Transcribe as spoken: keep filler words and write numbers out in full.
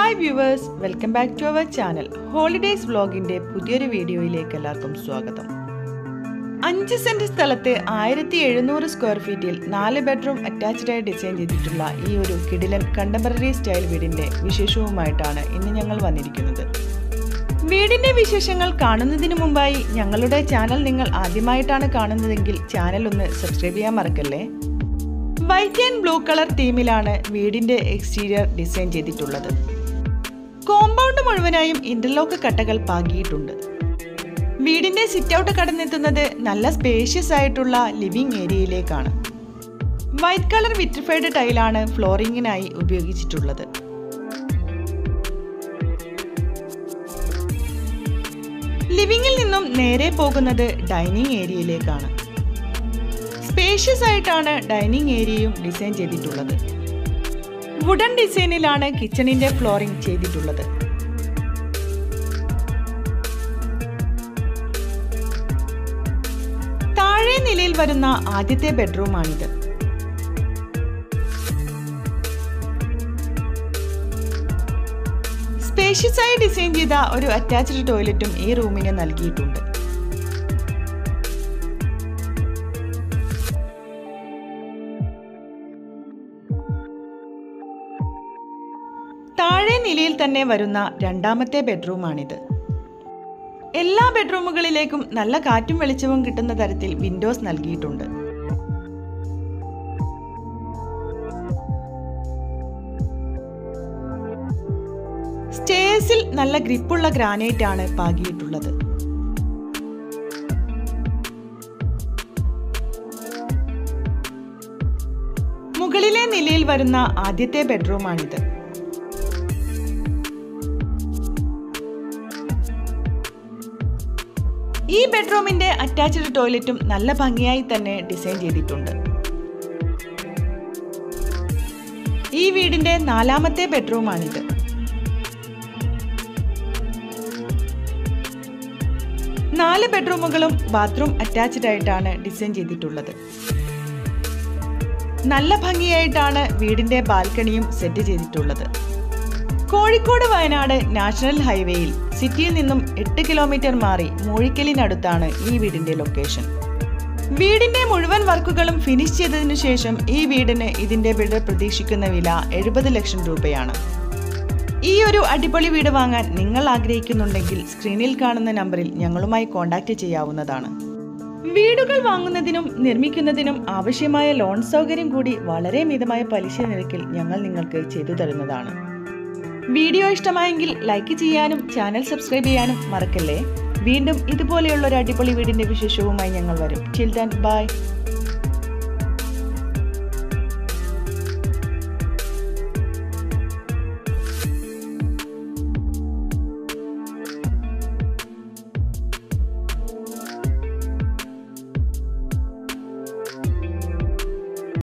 Hi viewers, welcome back to our channel. Holidays vloginde പുതിയൊരു വീഡിയോയിലേക്ക് എല്ലാവർക്കും സ്വാഗതം. അഞ്ച് സെന്റ് സ്ഥലത്തെ ആയിരത്തി എഴുന്നൂറ് സ്ക്വയർ ഫീറ്റിൽ നാല് ബെഡ്റൂം അറ്റാച്ച്ഡ് ആയി ഡിസൈൻ ചെയ്തിട്ടുള്ള ഈ ഒരു കിടിലൻ കണ്ടംപററി സ്റ്റൈൽ വീടിന്റെ വിശേഷവുമായിട്ടാണ് ഇന്ന് ഞങ്ങൾ വന്നിരിക്കുന്നത്. വീടിന്റെ വിശേഷങ്ങൾ കാണുന്നതിന് മുമ്പായി ഞങ്ങളുടെ ചാനൽ നിങ്ങൾ ആദ്യമായിട്ടാണ് കാണുന്നതെങ്കിൽ ചാനൽ ഒന്ന് സബ്സ്ക്രൈബ് ചെയ്യാൻ മറക്കല്ലേ. വൈറ്റ് ആൻഡ് ബ്ലൂ കളർ തീമിലാണ് വീടിന്റെ എക്സ്റ്റീരിയർ ഡിസൈൻ ചെയ്തിട്ടുള്ളത്. കോമ്പൗണ്ട് മുഴുവനായും ഇന്റർലോക്ക് കട്ടകൾ പാകിയിട്ടുണ്ട്. വീടിന്റെ സിറ്റ് ഔട്ട് കടന്നെത്തുന്നത് നല്ല സ്പേഷ്യസ് ആയിട്ടുള്ള ലിവിംഗ് ഏരിയയിലേക്കാണ്. വൈറ്റ് കളർ വിട്രിഫൈഡ് ടൈലാണ് ഫ്ലോറിങ്ങിനായി ഉപയോഗിച്ചിട്ടുള്ളത്. ലിവിംഗിൽ നിന്നും നേരെ പോകുന്നത് ഡൈനിങ് ഏരിയയിലേക്കാണ്. സ്പേഷ്യസ് ആയിട്ടാണ് ഡൈനിങ് ഏരിയയും ഡിസൈൻ ചെയ്തിട്ടുള്ളത്. വുഡൻ ഡിസൈനിലാണ് കിച്ചണിന്റെ ഫ്ലോറിംഗ് ചെയ്തിട്ടുള്ളത്. താഴെ നിലയിൽ വരുന്ന ആദ്യത്തെ ബെഡ്റൂമാണിത്. സ്പേഷ്യസ് ആയി ഡിസൈൻ ചെയ്ത ഒരു അറ്റാച്ച്ഡ് ടോയ്ലറ്റും ഈ റൂമിന് നൽകിയിട്ടുണ്ട്. താഴെ നിലയിൽ തന്നെ വരുന്ന രണ്ടാമത്തെ ബെഡ്റൂമാണിത്. എല്ലാ ബെഡ്റൂമുകളിലേക്കും നല്ല കാറ്റും വെളിച്ചവും കിട്ടുന്ന തരത്തിൽ വിൻഡോസ് നൽകിയിട്ടുണ്ട്. സ്റ്റെയർസിൽ നല്ല ഗ്രിപ്പുള്ള ഗ്രാനൈറ്റ് ആണ് പാകിയിട്ടുള്ളത്. മുകളിലെ നിലയിൽ വരുന്ന ആദ്യത്തെ ബെഡ്റൂമാണിത്. ഈ ബെഡ്റൂമിന്റെ അറ്റാച്ച്ഡ് ടോയ്ലറ്റും നല്ല ഭംഗിയായി തന്നെ ഡിസൈൻ ചെയ്തിട്ടുണ്ട്. ഈ വീടിന്റെ നാലാമത്തെ ബെഡ്റൂമാണിത്. നാല് ബെഡ്റൂമുകളും ബാത്റൂം അറ്റാച്ച്ഡ് ആയിട്ടാണ് ഡിസൈൻ ചെയ്തിട്ടുള്ളത്. നല്ല ഭംഗിയായിട്ടാണ് വീടിന്റെ ബാൽക്കണിയും സെറ്റ് ചെയ്തിട്ടുള്ളത്. കോഴിക്കോട് വയനാട് നാഷണൽ ഹൈവേയിൽ സിറ്റിയിൽ നിന്നും എട്ട് കിലോമീറ്റർ മാറി മൂഴിക്കലിനടുത്താണ് ഈ വീടിന്റെ ലൊക്കേഷൻ. വീടിന്റെ മുഴുവൻ വർക്കുകളും ഫിനിഷ് ചെയ്തതിനു ശേഷം ഈ വീടിന് ഇതിന്റെ ബിൽഡർ പ്രതീക്ഷിക്കുന്ന വില എഴുപത് ലക്ഷം രൂപയാണ്. ഈ ഒരു അടിപൊളി വീട് വാങ്ങാൻ നിങ്ങൾ ആഗ്രഹിക്കുന്നുണ്ടെങ്കിൽ സ്ക്രീനിൽ കാണുന്ന നമ്പറിൽ ഞങ്ങളുമായി കോൺടാക്ട് ചെയ്യാവുന്നതാണ്. വീടുകൾ വാങ്ങുന്നതിനും നിർമ്മിക്കുന്നതിനും ആവശ്യമായ ലോൺ സൗകര്യം കൂടി വളരെ മിതമായ പലിശ നിരക്കിൽ ഞങ്ങൾ നിങ്ങൾക്ക് ചെയ്തു തരുന്നതാണ്. വീഡിയോ ഇഷ്ടമായെങ്കിൽ ലൈക്ക് ചെയ്യാനും ചാനൽ സബ്സ്ക്രൈബ് ചെയ്യാനും മറക്കല്ലേ. വീണ്ടും ഇതുപോലെയുള്ള ഒരു അടിപൊളി വീടിന്റെ വിശേഷവുമായി ഞങ്ങൾ വരും. Till then by.